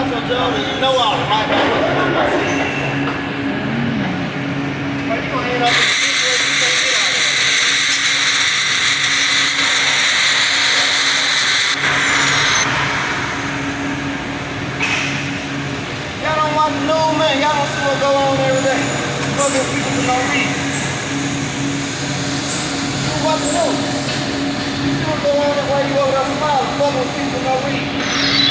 your job and you know all right back what the fuck I see. But you gonna end up in a situation you can't get out of. Y'all don't watch the news, man. Y'all don't see what go on every day. Fucking people for no reason. You watch the news. You see what go on while you over there smiling, fucking people for no reason.